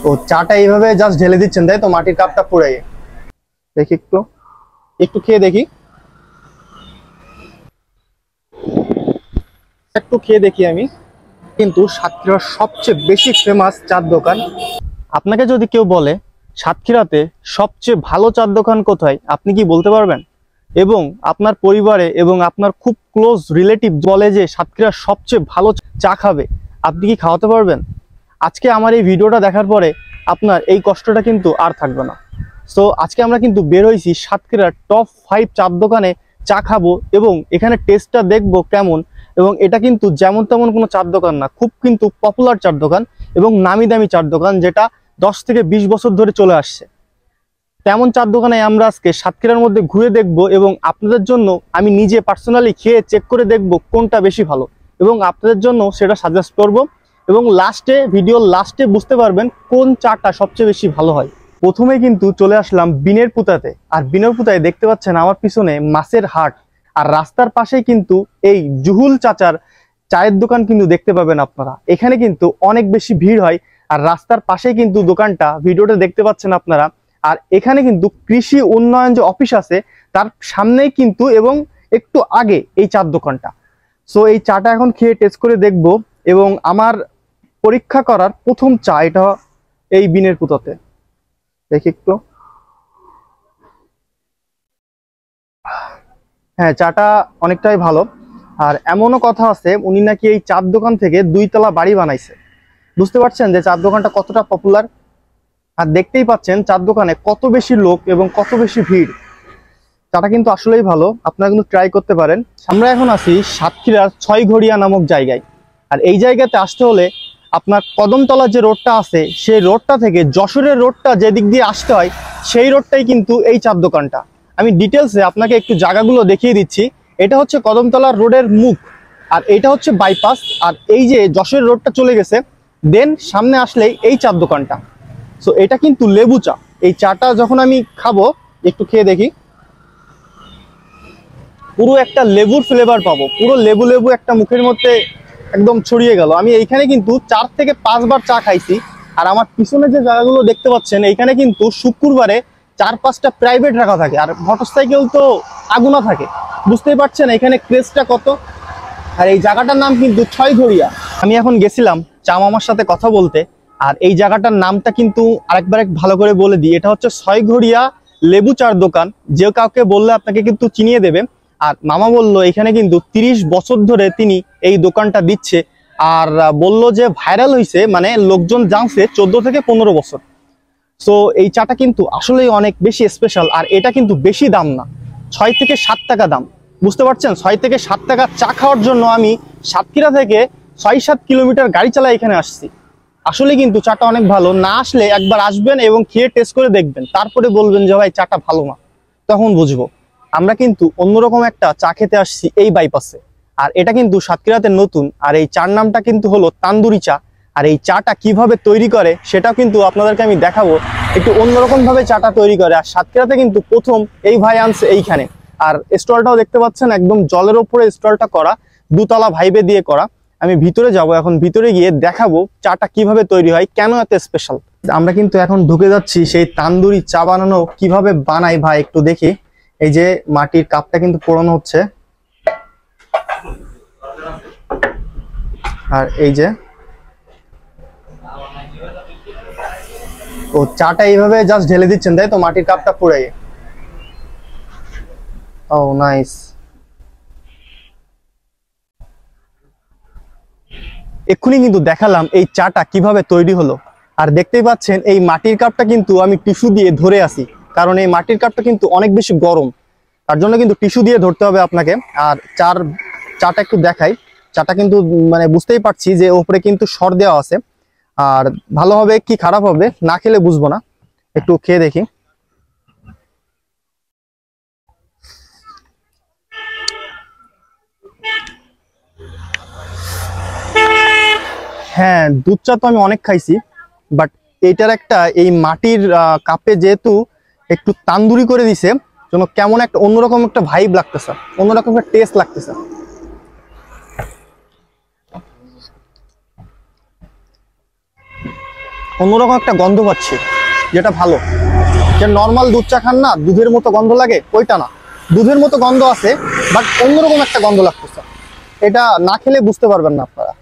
ও চাটা এইভাবে জাস্ট ঢেলে দিচ্ছেন তাই তো, মাটির কাপটা পুরাই। দেখি একটু একটু খেয়ে দেখি, একটু খেয়ে দেখি আমি। কিন্তু সাতক্ষীরার সবচেয়ে বেশি ফেমাস চার দোকান। আপনাকে যদি কেউ বলে সাতক্ষীরাতে সবচেয়ে ভালো চার দোকান কোথায়, আপনি কি বলতে পারবেন? এবং আপনার পরিবারে এবং আপনার খুব ক্লোজ রিলেটিভ বলে যে সাতক্ষীরার সবচেয়ে ভালো চা খাবে, আপনি কি খাওয়াতে পারবেন? আজকে আমার এই ভিডিওটা দেখার পরে আপনার এই কষ্টটা কিন্তু আর থাকবে না। সো আজকে আমরা কিন্তু বের হয়েছি সাতক্ষীরার টপ 5 চার দোকানে চা খাবো এবং এখানে টেস্টটা দেখবো কেমন। এবং এটা কিন্তু যেমন তেমন কোনো চার দোকান না, খুব কিন্তু পপুলার চার দোকান এবং নামি দামি চার দোকান, যেটা 10 থেকে 20 বছর ধরে চলে আসছে। তেমন চার দোকানে আমরা আজকে সাতক্ষীরার মধ্যে ঘুরে দেখব এবং আপনাদের জন্য আমি নিজে পার্সোনালি খেয়ে চেক করে দেখব কোনটা বেশি ভালো এবং আপনাদের জন্য সেটা সাজেস্ট করব। এবং লাস্টে, ভিডিওর লাস্টে বুঝতে পারবেন কোন চাটা সবচেয়ে বেশি ভালো হয়। প্রথমে কিন্তু চলে আসলাম বিনের পুতাতে। আর বিনের পুতায় দেখতে পাচ্ছেন আমার পিছনে মাছের হাট, আর রাস্তার পাশেই কিন্তু এই জুহুল চাচার চায়ের দোকান কিন্তু দেখতে পাবেন আপনারা। এখানে কিন্তু অনেক বেশি ভিড় হয় আর রাস্তার পাশেই কিন্তু দোকানটা, ভিডিওটা দেখতে পাচ্ছেন আপনারা। আর এখানে কিন্তু কৃষি উন্নয়ন যে অফিস আছে তার সামনেই কিন্তু এবং একটু আগে এই চার দোকানটা। সো এই চাটা এখন খেয়ে টেস্ট করে দেখব এবং আমার পরীক্ষা করার প্রথম চা এটা এই বিনের পুতাতে। দেখি একটু। হ্যাঁ, চাটা অনেকটাই ভালো। আর এমনও কথা আছে উনি নাকি এই চার দোকান থেকে 2 তলা বাড়ি বানাইছে। বুঝতে পারছেন যে চার দোকানটা কতটা পপুলার। আর দেখতেই পাচ্ছেন চার দোকানে কত বেশি লোক এবং কত বেশি ভিড়। চাটা কিন্তু আসলেই ভালো, আপনারা কিন্তু ট্রাই করতে পারেন। আমরা এখন আছি সাতক্ষীরার ছয়ঘড়িয়া নামক জায়গায়। আর এই জায়গাতে আসতে হলে আপনার কদমতলার যে রোডটা আছে সেই রোডটা থেকে যশোরের রোডটা যেদিক দিয়ে আসতে হয় সেই রোডটাই কিন্তু এই চার দোকানটা। আমি ডিটেলসে আপনাকে একটু জায়গাগুলো দেখিয়ে দিচ্ছি। এটা হচ্ছে কদমতলার রোডের মুখ, আর এটা হচ্ছে বাইপাস। আর এই যে যশোরের রোডটা চলে গেছে, দেন সামনে আসলেই এই চার দোকানটা। সো এটা কিন্তু লেবু চা। এই চাটা যখন আমি খাবো, একটু খেয়ে দেখি, পুরো একটা লেবুর ফ্লেভার পাবো, পুরো লেবু লেবু একটা মুখের মধ্যে একদম ছড়িয়ে গেল। আমি এইখানে কিন্তু 4 থেকে 5 বার চা খাইছি। আর আমার পিছনে যে জায়গাগুলো দেখতে পাচ্ছেন এইখানে কিন্তু শুক্রবারে 4-5টা প্রাইভেট রাখা থাকে আর মোটরসাইকেল তো আগুনা থাকে। বুঝতেই পারছেন এখানে ক্রেজটা কত। আর এই জায়গাটার নাম কিন্তু ছয়ঘড়িয়া। আমি এখন গেছিলাম চা মামার সাথে কথা বলতে, আর এই জায়গাটার নামটা কিন্তু আরেকবার ভালো করে বলে দিই, এটা হচ্ছে ছয়ঘড়িয়া লেবু চার দোকান। যে কাউকে বললে আপনাকে কিন্তু চিনিয়ে দেবে। আর মামা বলল এখানে কিন্তু 30 বছর ধরে তিনি এই দোকানটা দিচ্ছে। আর বলল যে ভাইরাল হয়েছে, মানে লোকজন জানছে 14 থেকে 15 বছর। সো এই চাটা কিন্তু আসলেই অনেক বেশি স্পেশাল। আর এটা কিন্তু বেশি দাম না, 6 থেকে 7 টাকা দাম। বুঝতে পারছেন, 6 থেকে 7 টাকা চা খাওয়ার জন্য আমি সাতক্ষীরা থেকে 6-7 কিলোমিটার গাড়ি চালাই এখানে আসছি। আসলে কিন্তু চাটা অনেক ভালো। না আসলে একবার আসবেন এবং খেয়ে টেস্ট করে দেখবেন, তারপরে বলবেন যে ভাই চাটা ভালো না, তখন বুঝবো। আমরা কিন্তু অন্যরকম একটা চা খেতে আসছি এই বাইপাসে। আর এটা কিন্তু সাতক্ষীরাতে নতুন। আর এই চার নামটা কিন্তু হলো তান্দুরি চা। আর এই চাটা কিভাবে তৈরি করে সেটা কিন্তু আপনাদেরকে আমি দেখাবো। একটু অন্যরকম ভাবে চাটা তৈরি করে। আর সাতক্ষীরাতে কিন্তু প্রথম এই ভাই আনছে এইখানে। আর স্টলটাও দেখতে পাচ্ছেন একদম জলের উপরে স্টলটা করা, 2 তলা ভাইবে দিয়ে করা। আমি ভিতরে যাব, এখন ভিতরে গিয়ে দেখাবো চাটা কিভাবে তৈরি হয়, কেন এত স্পেশাল। আমরা কিন্তু এখন ঢুকে যাচ্ছি সেই তান্দুরি চা বানানো কিভাবে বানাই ভাই একটু দেখি। এই যে মাটির কাপটা কিন্তু পোড়ানো হচ্ছে, আর এই যে ও চাটা এইভাবে জাস্ট ঢেলে দিচ্ছেন তাই তো, মাটির কাপটা পুরাই। Oh nice. এক্ষুনি কিন্তু দেখালাম এই চাটা কিভাবে তৈরি হলো। আর দেখতেই পাচ্ছেন এই মাটির কাপটা কিন্তু আমি টিস্যু দিয়ে ধরে আছি, কারণ এই মাটির কাপটা কিন্তু অনেক বেশি গরম, তার জন্য কিন্তু টিস্যু দিয়ে ধরতে হবে আপনাকে। আর চাটা একটু দেখাই। চাটা কিন্তু মানে বুঝতেই পারছি যে ওপরে কিন্তু সর দেওয়া আছে। আর ভালো হবে কি খারাপ হবে না খেলে বুঝবো না, একটু খেয়ে দেখি। হ্যাঁ, দুধ চা তো আমি অনেক খাইছি, বাট এইটার একটা এই মাটির কাপে যেহেতু একটু তান্দুরি করে দিছে, যেন কেমন একটা অন্যরকম একটা ভাইব লাগতেছে, অন্যরকম একটা টেস্ট লাগতেছে। অন্যরকম একটা গন্ধ পাচ্ছি, যেটা ভালো। যে নর্মাল দুধ চা খান না, দুধের মতো গন্ধ লাগে, ওইটা না। দুধের মতো গন্ধ আছে, বাট অন্যরকম একটা গন্ধ লাগতেছে। এটা না খেলে বুঝতে পারবেন না আপনারা।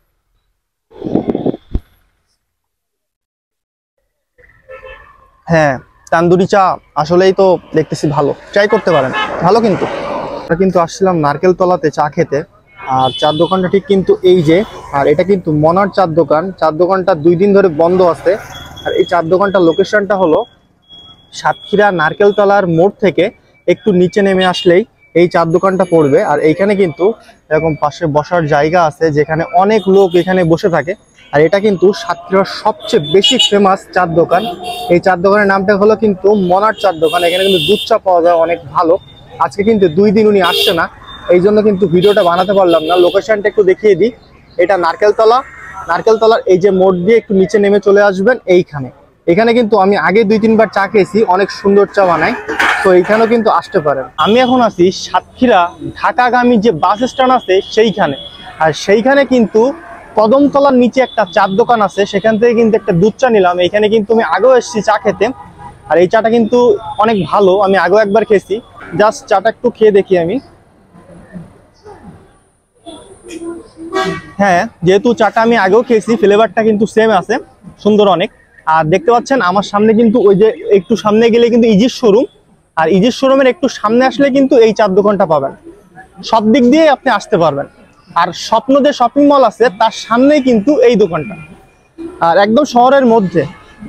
হ্যাঁ, তান্দুরি চা আসলেই তো দেখতেছি ভালো, ট্রাই করতে পারেন, ভালো। কিন্তু আমরা কিন্তু আসছিলাম নারকেল তলাতে চা খেতে, আর চার দোকানটা ঠিক কিন্তু এই যে। আর এটা কিন্তু মনার চার দোকান। চার দোকানটা 2 দিন ধরে বন্ধ আছে। আর এই চার দোকানটার লোকেশনটা হলো সাতক্ষীরা নারকেলতলার মোড় থেকে একটু নিচে নেমে আসলেই এই চার দোকানটা পড়বে। আর এইখানে কিন্তু এরকম পাশে বসার জায়গা আছে, যেখানে অনেক লোক এখানে বসে থাকে। আর এটা কিন্তু সাতক্ষীরার সবচেয়ে বেশি ফেমাস চার দোকান। এই চার দোকানের নামটা হলো কিন্তু মনার চার দোকান। এখানে কিন্তু দুধ চা পাওয়া যায় অনেক ভালো। আজকে কিন্তু 2 দিন উনি আসছে না, এই জন্য কিন্তু ভিডিওটা বানাতে পারলাম না। লোকেশনটা একটু দেখিয়ে দিই। এটা নারকেলতলা। নারকেলতলার এই যে মোড় দিয়ে একটু নিচে নেমে চলে আসবেন এইখানে। এখানে কিন্তু আমি আগে 2-3 বার চা খেয়েছি, অনেক সুন্দর চা বানায়। তো এইখানেও কিন্তু আসতে পারেন। আমি এখন আছি সাতক্ষীরা ঢাকাগামী যে বাস স্ট্যান্ড আছে সেইখানে। আর সেইখানে কিন্তু কদমতলার নিচে একটা চার দোকান আছে, সেখান থেকে কিন্তু একটা দুধ চা নিলাম। এখানে কিন্তু আমি আগেও এসেছি চা খেতে, আর এই চাটা কিন্তু অনেক ভালো। আমি আগেও একবার খেয়েছি। জাস্ট চাটা একটু খেয়ে দেখি আমি। হ্যাঁ, যেহেতু চাটা আমি আগেও খেয়েছি, ফ্লেভারটা কিন্তু সেম আছে, সুন্দর অনেক। আর দেখতে পাচ্ছেন আমার সামনে কিন্তু ওই যে একটু সামনে গেলে কিন্তু ইজির শোরুম। আর ইজির শোরুমের একটু সামনে আসলে কিন্তু এই চার দোকানটা পাবেন। সব দিক দিয়ে আপনি আসতে পারবেন। আর স্বপ্ন যে শপিং মল আছে তার সামনেই কিন্তু এই দোকানটা, আর একদম শহরের মধ্যে।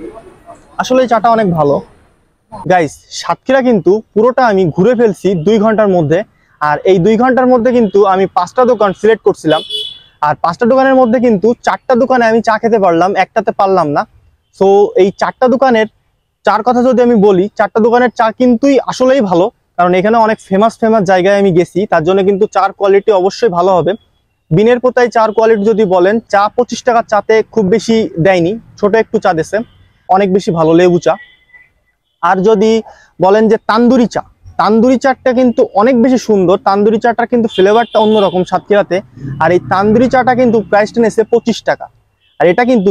আসলে এই চাটা অনেক ভালো। গাইস, সাতক্ষীরা কিন্তু পুরোটা আমি ঘুরে ফেলছি 2 ঘন্টার মধ্যে। আর এই 2 ঘন্টার মধ্যে কিন্তু আমি 5টা দোকান সিলেক্ট করছিলাম। আর 5টা দোকানের মধ্যে কিন্তু 4টা দোকানে আমি চা খেতে পারলাম, একটাতে পারলাম না। সো এই 4টা দোকানের চার কথা যদি আমি বলি, 4টা দোকানের চা কিন্তু আসলেই ভালো। কারণ এখানে অনেক ফেমাস জায়গায় আমি গেছি, তার জন্য কিন্তু চার কোয়ালিটি অবশ্যই ভালো হবে। বিনের পোতায় চার কোয়ালিটি যদি বলেন, চা 25 টাকার চাতে খুব বেশি দেয়নি, ছোট একটু চা দিছে, অনেক বেশি ভালো লেবু চা। আর যদি বলেন যে তান্দুরি চা, তান্দুরি চাটা কিন্তু অনেক বেশি সুন্দর। তান্দুরি চাটা কিন্তু ফ্লেভারটা অন্যরকম সাতক্ষীরাতে। আর এই তান্দুরি চাটা কিন্তু প্রাইসটা নিয়েছে 25 টাকা। আর এটা কিন্তু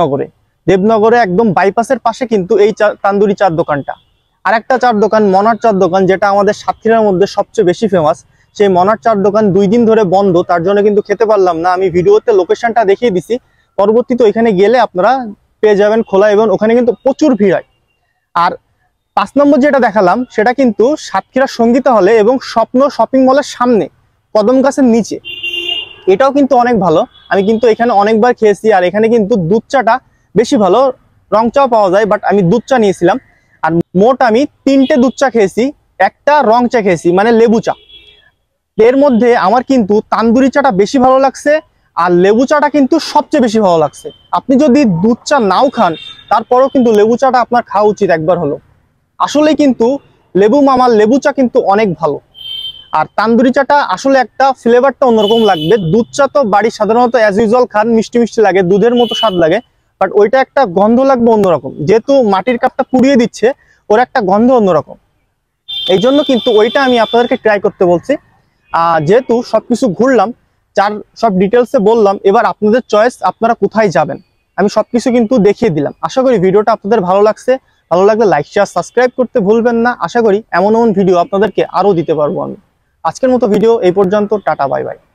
দেবনগরে একদম বাইপাসের পাশে কিন্তু এই তান্দুরি চার দোকানটা। আর একটা চার দোকান মনার চার দোকান, যেটা আমাদের সাতক্ষীরার মধ্যে সবচেয়ে বেশি ফেমাস। সেই মনার চার দোকান 2 দিন ধরে বন্ধ, তার জন্য কিন্তু খেতে পারলাম না। আমি ভিডিওতে লোকেশনটা দেখিয়ে দিছি, পরবর্তীতে ওইখানে গেলে আপনারা পেয়ে যাবেন খোলা, এবং ওখানে কিন্তু প্রচুর ভিড় হয়। আর 5 নম্বর যেটা দেখালাম সেটা কিন্তু সাতক্ষীরা সঙ্গীতা হলে এবং স্বপ্ন শপিং মলের সামনে কদম গাছের নিচে। এটাও কিন্তু অনেক ভালো। আমি কিন্তু এখানে অনেকবার খেয়েছি। আর এখানে কিন্তু দুধ চাটা বেশি ভালো, রং চাও পাওয়া যায়, বাট আমি দুধ চা নিয়েছিলাম। আর মোট আমি 3টে দুধ চা খেয়েছি, একটা রং চা খেয়েছি, মানে লেবু চা। এর মধ্যে আমার কিন্তু তান্দুরি চাটা বেশি ভালো লাগছে, আর লেবু চাটা কিন্তু সবচেয়ে বেশি ভালো লাগছে। আপনি যদি দুধ চা নাও খান, তারপরেও কিন্তু লেবু চাটা আপনার খাওয়া উচিত একবার হলো। আসলে কিন্তু লেবু মামার লেবু চা কিন্তু অনেক ভালো। আর তান্দুরি চাটা আসলে একটা ফ্লেভারটা অন্যরকম লাগবে। দুধ চা তো বাড়ি সাধারণত অ্যাজ ইউজুয়াল খান, মিষ্টি মিষ্টি লাগে, দুধের মতো স্বাদ লাগে, বাট ওইটা একটা গন্ধ লাগবে অন্যরকম। যেহেতু মাটির কাপটা পুড়িয়ে দিচ্ছে, ওর একটা গন্ধ অন্যরকম। এই জন্য কিন্তু ওইটা আমি আপনাদেরকে ট্রাই করতে বলছি। যেহেতু সবকিছু ঘুরলাম, সব ডিটেলসে বললাম, এবার আপনাদের চয়েস, আপনারা কোথায় যাবেন আমি সবকিছু কিন্তু দেখিয়ে দিলাম। আশা করি ভিডিওটা আপনাদের ভালো লাগছে। ভালো লাগলে লাইক শেয়ার সাবস্ক্রাইব করতে ভুলবেন না। আশা করি এমন ভিডিও আপনাদেরকে আরো দিতে পারবো আমি। আজকের মতো ভিডিও এই পর্যন্ত। Tata, bye by.